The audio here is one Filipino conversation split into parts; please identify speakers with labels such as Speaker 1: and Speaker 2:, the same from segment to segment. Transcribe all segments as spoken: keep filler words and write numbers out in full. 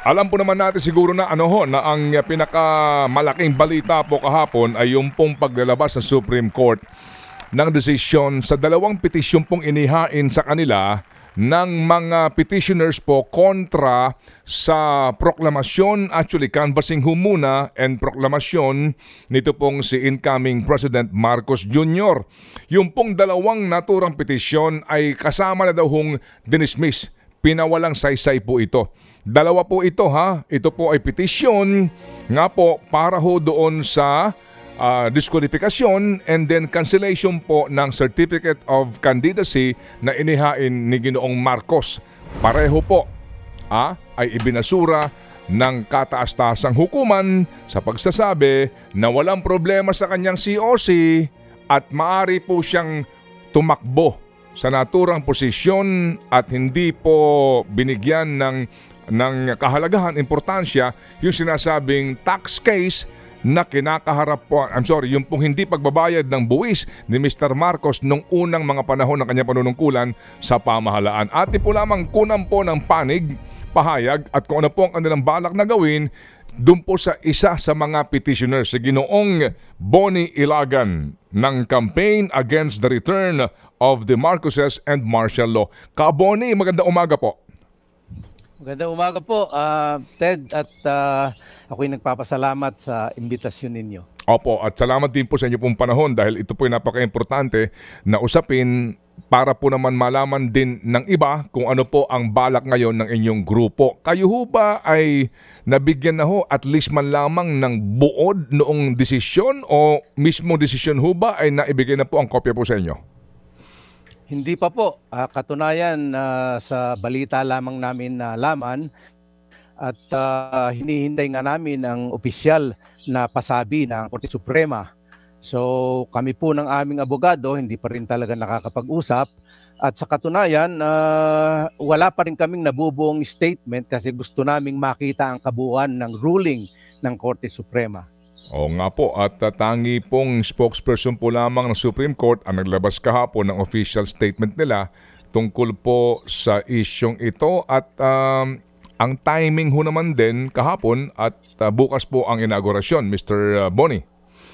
Speaker 1: Alam po naman natin siguro na ano ho, na ang pinakamalaking balita po kahapon ay yung pong paglalabas ng Supreme Court ng desisyon sa dalawang petisyon pong inihain sa kanila ng mga petitioners po kontra sa proklamasyon, actually canvassing ho muna and proklamasyon nito pong si incoming President Marcos Junior Yung pong dalawang naturang petisyon ay kasama na daw hong dinismiss. Pinawalang saysay po ito. Dalawa po ito ha. Ito po ay petisyon nga po para ho doon sa uh, disqualification and then cancellation po ng Certificate of Candidacy na inihain ni Ginoong Marcos. Pareho po ah, ay ibinasura ng kataas-taasang hukuman sa pagsasabi na walang problema sa kanyang C O C at maaari po siyang tumakbo sa naturang posisyon at hindi po binigyan ng ng kahalagahan, importansya yung sinasabing tax case na kinakaharap po, I'm sorry, yung pong hindi pagbabayad ng buwis ni Mister Marcos nung unang mga panahon ng kanyang panunungkulan sa pamahalaan. Atin po lamang kunan po ng panig, pahayag at kung ano po ang kanilang balak na gawin doon po sa isa sa mga petitioners, si Ginoong Bonnie Ilagan ng Campaign Against the Return of the Marcoses and Martial Law. Ka Bonnie, magandang umaga po.
Speaker 2: Magandang umaga po, uh, Ted, at uh, ako'y nagpapasalamat sa imbitasyon ninyo.
Speaker 1: Opo, at salamat din po sa inyo pong panahon dahil ito po ay napaka-importante na usapin para po naman malaman din ng iba kung ano po ang balak ngayon ng inyong grupo. Kayo ho ba ay nabigyan na ho at least man lamang ng buod noong desisyon o mismo desisyon ho ba ay naibigay na po ang kopya po sa inyo?
Speaker 2: Hindi pa po. Uh, katunayan uh, sa balita lamang namin na laman at uh, hinihintay nga namin ang opisyal na pasabi ng Korte Suprema. So kami po ng aming abogado hindi pa rin talaga nakakapag-usap at sa katunayan uh, wala pa rin kaming nabubuong statement kasi gusto naming makita ang kabuuan ng ruling ng Korte Suprema.
Speaker 1: Oo nga po, at uh, tangi pong spokesperson po lamang ng Supreme Court ang naglabas kahapon ng official statement nila tungkol po sa isyong ito at um, ang timing ho naman din kahapon at uh, bukas po ang inaugurasyon, Mister Bonnie.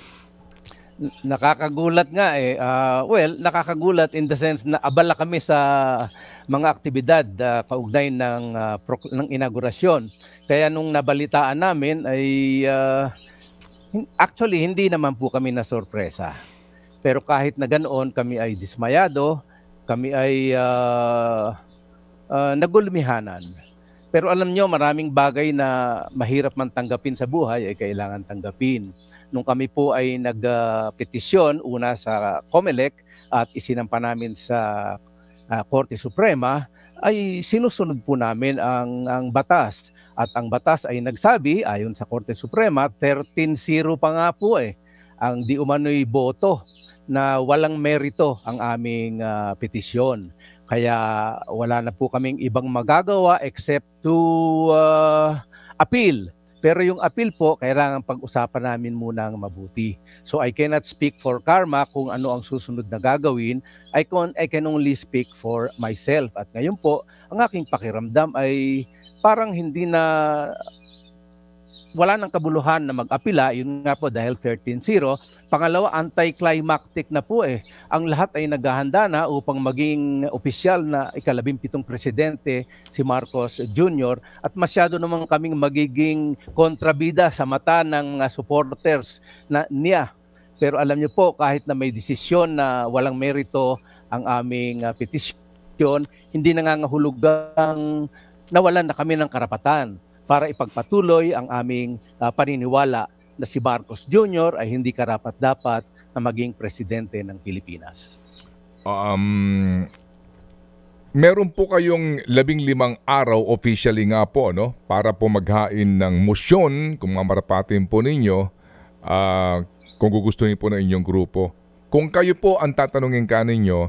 Speaker 2: Nakakagulat nga eh. Uh, well, nakakagulat in the sense na abala kami sa mga aktibidad uh, kaugnay ng, uh, ng inaugurasyon. Kaya nung nabalitaan namin ay... Uh, Actually, hindi naman po kami na sorpresa. Pero kahit na ganoon, kami ay dismayado, kami ay uh, uh, nagulumihanan. Pero alam nyo, maraming bagay na mahirap man tanggapin sa buhay ay kailangan tanggapin. Nung kami po ay nagpetisyon, uh, una sa COMELEC at isinampa namin sa uh, Korte Suprema, ay sinusunod po namin ang, ang batas. At ang batas ay nagsabi, ayon sa Korte Suprema, thirteen zero pa nga po eh, ang di umano'y boto na walang merito ang aming uh, petisyon. Kaya wala na po kaming ibang magagawa except to uh, appeal. Pero yung appeal po, kailangan pag-usapan namin muna ng mabuti. So I cannot speak for karma kung ano ang susunod na gagawin. I can, I can only speak for myself. At ngayon po, ang aking pakiramdam ay parang hindi na, wala nang kabuluhan na mag-apila, yun nga po dahil thirteen zero. Pangalawa, anti-climactic na po eh. Ang lahat ay naghahanda na upang maging opisyal na ikalabimpitong presidente si Marcos Junior at masyado naman kaming magiging kontrabida sa mata ng uh, supporters na niya. Pero alam niyo po, kahit na may desisyon na walang merito ang aming uh, petisyon, hindi nangangahulugang nawalan na kami ng karapatan para ipagpatuloy ang aming uh, paniniwala na si Marcos Junior ay hindi karapat-dapat na maging presidente ng Pilipinas.
Speaker 1: Um, meron po kayong labing limang araw officially nga po, no? Para po maghain ng motion kung mamarapatin po ninyo uh, kung gugustuhin po ng inyong grupo. Kung kayo po ang tatanungin ka ninyo,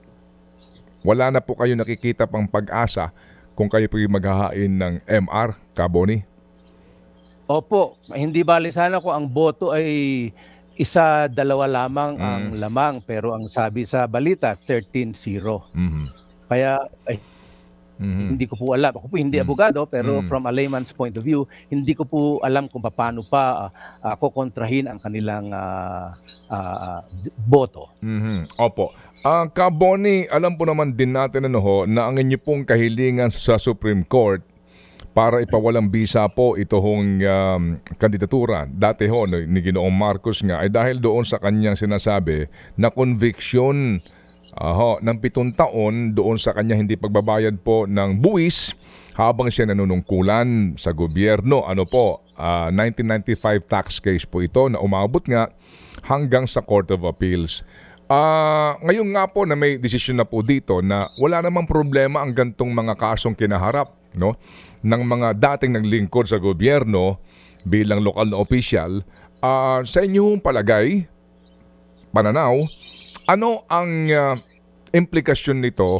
Speaker 1: wala na po kayo nakikita pang pag-asa kung kayo po yung maghahain ng M R, Ka Bonnie?
Speaker 2: Opo, hindi bali sana kung ang boto ay isa, dalawa lamang mm. ang lamang. Pero ang sabi sa balita, thirteen zero.
Speaker 1: Mm-hmm.
Speaker 2: Kaya ay, Hindi ko po alam. Ako po hindi abogado, pero
Speaker 1: Mm.
Speaker 2: from a layman's point of view, hindi ko po alam kung paano pa uh, uh, kukontrahin ang kanilang uh, uh, d- boto.
Speaker 1: Mhm. Opo. Ah, Ka Boni, alam po naman din natin ano ho, na ang inyo pong kahilingan sa Supreme Court para ipawalang bisa po ito hong um, kandidatura. Dati ho, no, ni Ginoong Marcos nga, ay dahil doon sa kanyang sinasabi na conviction aho, ng pitong taon doon sa kanya hindi pagbabayad po ng buwis habang siya nanunungkulan sa gobyerno. Ano po, ah, nineteen ninety-five tax case po ito na umabot nga hanggang sa Court of Appeals. Ah, ngayon nga po na may desisyon na po dito na wala namang problema ang gantong mga kasong kinaharap, no, ng mga dating naglingkod sa gobyerno bilang lokal na opisyal. Ah, sa inyong palagay, pananaw, ano ang ah, implikasyon nito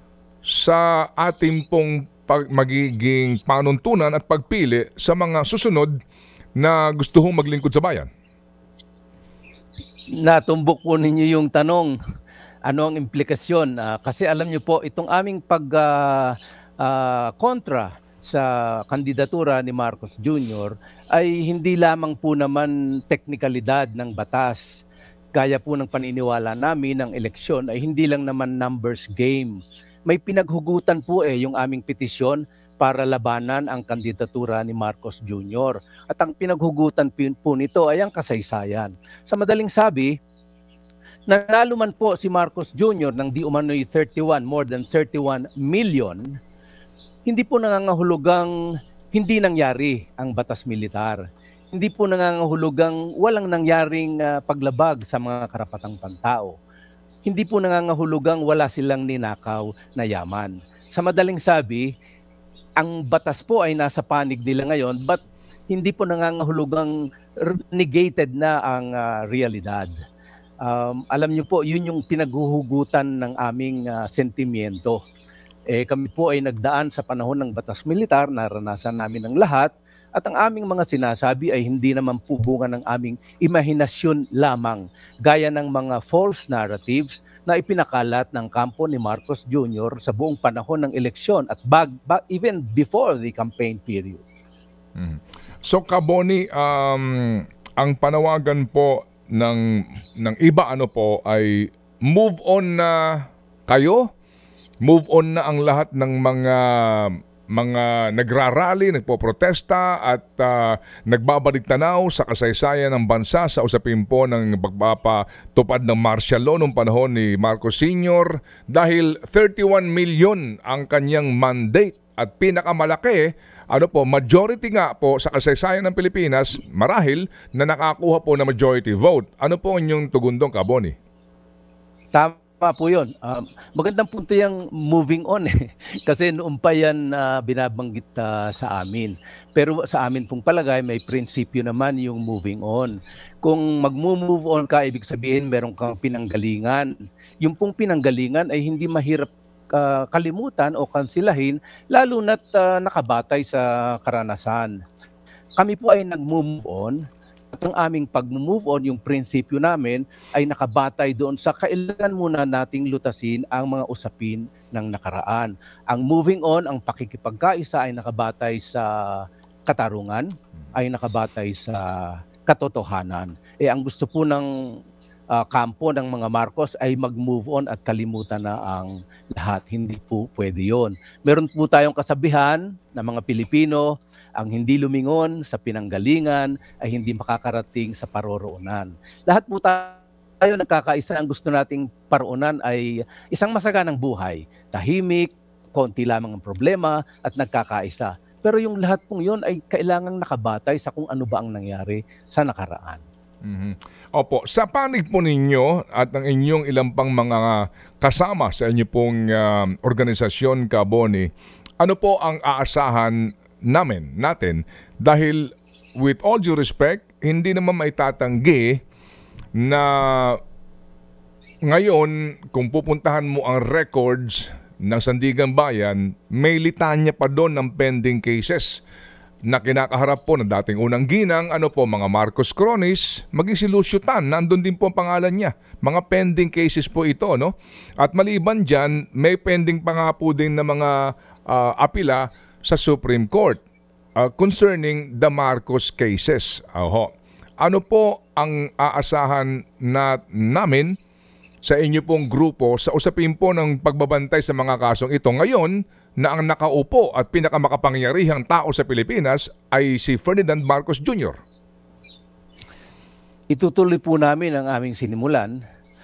Speaker 1: sa ating pong pag- magiging panuntunan at pagpili sa mga susunod na gusto hong maglingkod sa bayan?
Speaker 2: Natumbok po ninyo yung tanong, ano ang implikasyon? Ah, kasi alam niyo po, itong aming pag ah, ah, kontra sa kandidatura ni Marcos Junior ay hindi lamang po naman teknikalidad ng batas. Gaya po ng paniniwala namin ng eleksyon ay hindi lang naman numbers game. May pinaghugutan po eh yung aming petisyon para labanan ang kandidatura ni Marcos Junior At ang pinaghugutan po nito ay ang kasaysayan. Sa madaling sabi, nanalo man po si Marcos Junior ng di umano'y thirty-one, more than thirty-one million, hindi po nangangahulugang hindi nangyari ang batas militar. Hindi po nangangahulugang walang nangyaring uh, paglabag sa mga karapatang pantao. Hindi po nangangahulugang wala silang ninakaw na yaman. Sa madaling sabi, ang batas po ay nasa panig nila ngayon, but hindi po nangangahulugang negated na ang uh, realidad. Um, alam niyo po, yun yung pinaghuhugutan ng aming uh, sentimiento. Eh, kami po ay nagdaan sa panahon ng batas militar, naranasan namin ang lahat, at ang aming mga sinasabi ay hindi naman po bunga ng aming imahinasyon lamang, gaya ng mga false narratives na ipinakalat ng kampo ni Marcos Junior sa buong panahon ng eleksyon at bag, bag, even before the campaign period.
Speaker 1: Mhm. So Ka Boni, um, ang panawagan po ng ng iba ano po ay move on na kayo, move on na ang lahat ng mga mga nagrarally, nagpoprotesta at uh, nagbabalik tanaw sa kasaysayan ng bansa sa usapin po ng pagpapatupad ng martial law noong panahon ni Marcos Senior dahil thirty-one million ang kanyang mandate at pinakamalaki, ano po, majority nga po sa kasaysayan ng Pilipinas, marahil na nakakuha po na majority vote. Ano po inyong tugundong, Ka Boni?
Speaker 2: Tama po yun. Um, magandang punto yung moving on eh. Kasi noon pa yan uh, binabanggit uh, sa amin. Pero sa amin pong palagay, may prinsipyo naman yung moving on. Kung mag-move on ka, ibig sabihin meron kang pinanggalingan. Yung pong pinanggalingan ay hindi mahirap uh, kalimutan o kansilahin, lalo na't uh, nakabatay sa karanasan. Kami po ay nag-move on. At ang aming pag-move on, yung prinsipyo namin ay nakabatay doon sa kailangan muna nating lutasin ang mga usapin ng nakaraan. Ang moving on, ang pakikipagkaisa ay nakabatay sa katarungan, ay nakabatay sa katotohanan. Eh ang gusto po ng uh, kampo ng mga Marcos ay mag-move on at kalimutan na ang lahat. Hindi po pwede yon. Meron po tayong kasabihan na mga Pilipino, ang hindi lumingon sa pinanggalingan ay hindi makakarating sa paroroonan. Lahat po tayo nagkakaisa. Ang gusto nating paroonan ay isang masaganang buhay. Tahimik, konti lamang ang problema at nagkakaisa. Pero yung lahat pong yun ay kailangang nakabatay sa kung ano ba ang nangyari sa nakaraan.
Speaker 1: Mm-hmm. Opo, sa panig po ninyo at ang inyong ilang pang mga kasama sa inyo pong uh, organisasyon, Ka Boni, ano po ang aasahan namin, natin, dahil with all due respect, hindi naman maitatanggi na ngayon, kung pupuntahan mo ang records ng Sandigan Bayan, may litanya pa doon ng pending cases na kinakaharap po ng dating unang ginang, ano po, mga Marcos Cronis, maging si Lucio Tan, nandun din po ang pangalan niya. Mga pending cases po ito, no? At maliban dyan, may pending pa nga po din na mga uh, apila sa Supreme Court uh, concerning the Marcos cases. Oho. Ano po ang aasahan na namin sa inyo pong grupo sa usapin po ng pagbabantay sa mga kasong ito ngayon na ang nakaupo at pinakamakapangyarihang tao sa Pilipinas ay si Ferdinand Marcos Junior?
Speaker 2: Itutuloy po namin ang aming sinimulan.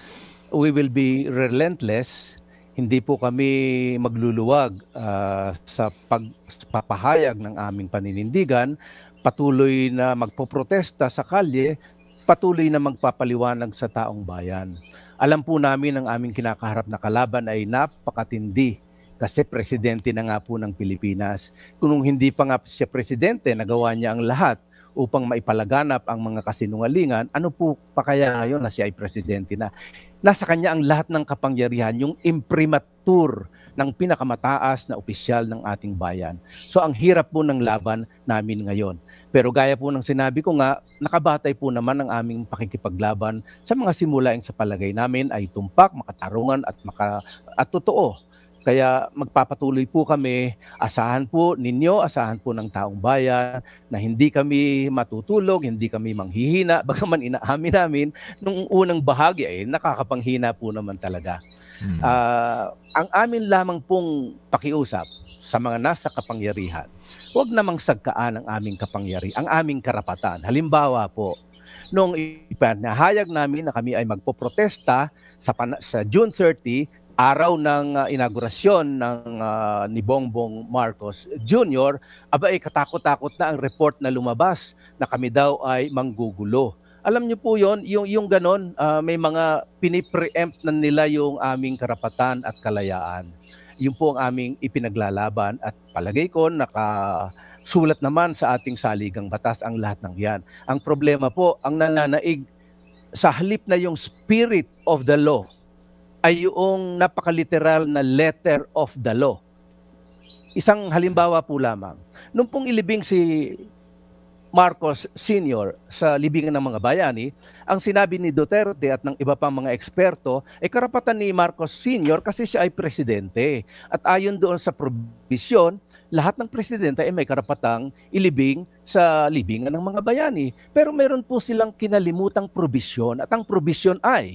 Speaker 2: We will be relentless. Hindi po kami magluluwag uh, sa pagpapahayag ng aming paninindigan. Patuloy na magpoprotesta sa kalye, patuloy na magpapaliwanag sa taong bayan. Alam po namin ang aming kinakaharap na kalaban ay napakatindi kasi presidente na nga po ng Pilipinas. Kung hindi pa nga siya presidente, nagawa niya ang lahat upang maipalaganap ang mga kasinungalingan, ano po pa kaya ngayon na siya ay presidente na? Nasa kanya ang lahat ng kapangyarihan, yung imprimatur ng pinakamataas na opisyal ng ating bayan. So ang hirap po ng laban namin ngayon. Pero gaya po ng sinabi ko nga, nakabatay po naman ang aming pakikipaglaban sa mga simulaing sa palagay namin ay tumpak, makatarungan at, maka, at totoo. Kaya magpapatuloy po kami, asahan po ninyo, asahan po ng taong bayan na hindi kami matutulog, hindi kami manghihina, bagaman inaamin namin, nung unang bahagi ay nakakapanghina po naman talaga. Hmm. Uh, ang amin lamang pong pakiusap sa mga nasa kapangyarihan, huwag namang sagkaan ang aming kapangyari, ang aming karapatan. Halimbawa po, nung ipanahayag namin na kami ay magpoprotesta sa, sa June thirtieth, araw ng uh, inaugurasyon ng uh, ni Bongbong Marcos Junior, aba ay katakot-takot na ang report na lumabas na kami daw ay manggugulo. Alam niyo po yon, yung, yung ganon, uh, may mga pinipreempt na nila yung aming karapatan at kalayaan. Yun po ang aming ipinaglalaban at palagay ko nakasulat naman sa ating saligang batas ang lahat ng yan. Ang problema po, ang nananaig sa halip na yung spirit of the law ay yung napakaliteral na letter of the law. Isang halimbawa po lamang. Nung pong ilibing si Marcos Senior sa libingan ng mga bayani, ang sinabi ni Duterte at ng iba pang mga eksperto ay karapatan ni Marcos Senior kasi siya ay presidente. At ayon doon sa probisyon, lahat ng presidente ay may karapatang ilibing sa libingan ng mga bayani. Pero meron po silang kinalimutang probisyon at ang probisyon ay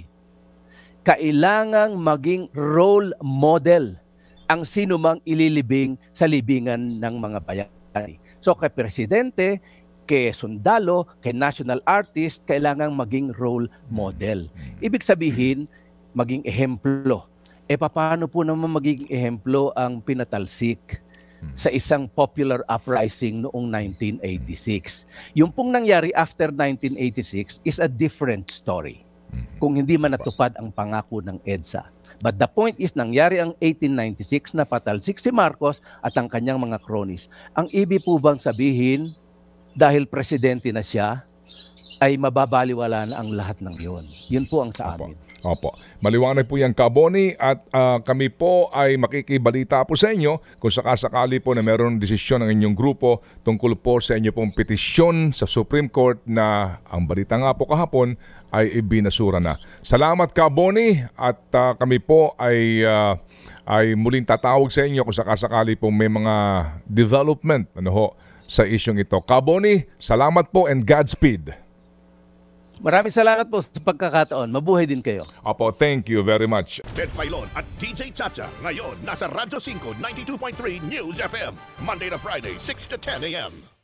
Speaker 2: kailangang maging role model ang sinumang ililibing sa libingan ng mga bayani. So kay presidente, kay sundalo, kay national artist, kailangang maging role model. Ibig sabihin, maging ehemplo. E paano po naman magiging ehemplo ang pinatalsik sa isang popular uprising noong nineteen eighty-six? Yung pong nangyari after nineteen eighty-six is a different story. Kung hindi man natupad ang pangako ng EDSA. But the point is, nangyari ang eighteen ninety-six na patalsik si Marcos at ang kanyang mga cronies. Ang ibig po bang sabihin, dahil presidente na siya, ay mababaliwala na ang lahat ng yon? Yun po ang sa
Speaker 1: Opo.
Speaker 2: amin.
Speaker 1: Opo. Maliwanag po yan, Kaboni, at uh, kami po ay makikibalita po sa inyo kung sakasakali po na meron desisyon ng inyong grupo tungkol po sa inyo pong petisyon sa Supreme Court na ang balita nga po kahapon ay ibinasura na. Salamat, Kaboni, at uh, kami po ay uh, ay muling tatawag sa inyo kung sakasakali po may mga development ano ho, sa isyong ito. Kaboni, salamat po and Godspeed.
Speaker 2: Maraming salamat po sa pagkakataon. Mabuhay din kayo.
Speaker 1: Opo, thank you very much.
Speaker 3: Ted Filon at D J Chacha. Ngayon, nasa Radyo five ninety-two point three News F M. Monday to Friday, six to ten a m